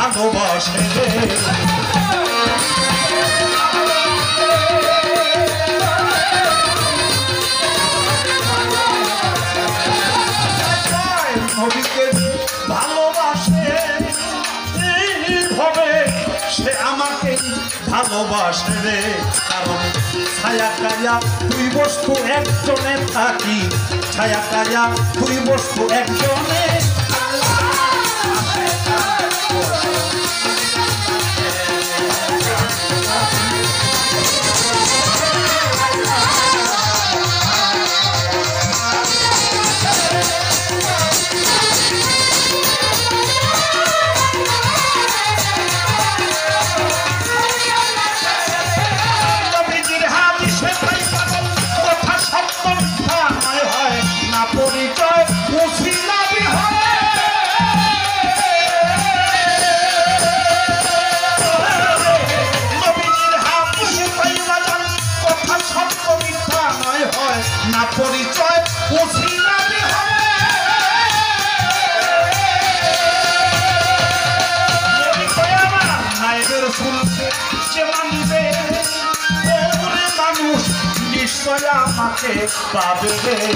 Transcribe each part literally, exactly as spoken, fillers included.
ভালোবাসে রে নবীকে ভালোবাসে এইভাবে সে আমাকে ভালোবাসে রে কারণ ছায়া কায়া দুই বস্তু একজনে থাকি ছায়া কায়া দুই বস্তু একজনে না পরিচয় বুঝিলাম নাইবের ফুলকে যে মানবে ওরে মানুষ নিশ্চয় আমাকে পাবে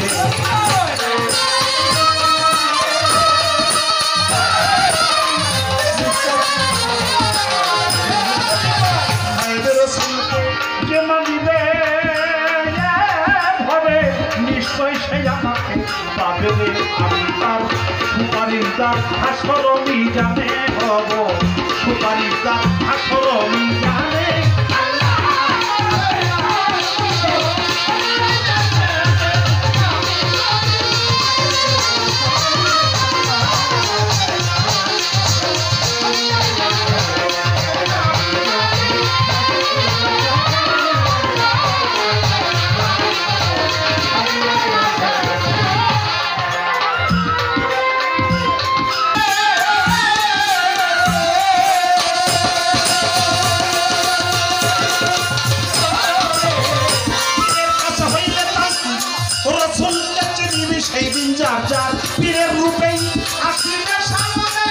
নাইবের ফুলকে যে মানবে পাবে আমি তার সুপারিদার হাসরমি জানে হব সুপারিদার হাসরমি জানে সেই দিন যার যার পীরের রূপেই আসিবে সামনে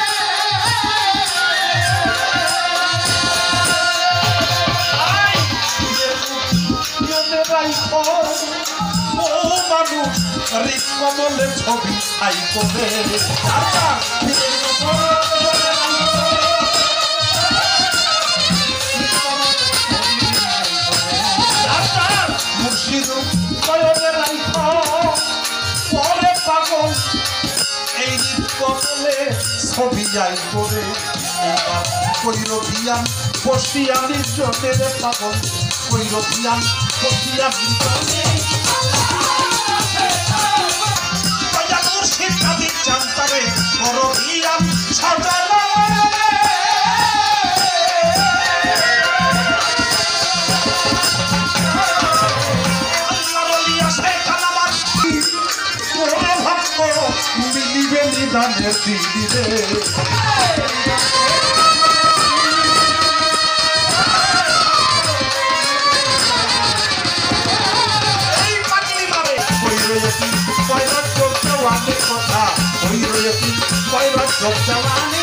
ও মানুষ হৃদ কমলের ছবি আই করে মুর্শিদ কয়নের রাইখ পরে পাগল এই কমলে ছবি যাই করে কইল ধিয়ান বসিয়া নির্জনের পাগল কইল ধিয়ান বসিয়া নির্জনে মুর্শিদ কাদি জানতারে বড় ধিয়ান সাজানো মিলিবে নিদানে দিদিরে এই পাগলি মারে কই রয়েছি কয়রা চোখ দেওয়ানে কথা কই রয়েছি কয়রা চোখ দেওয়ানে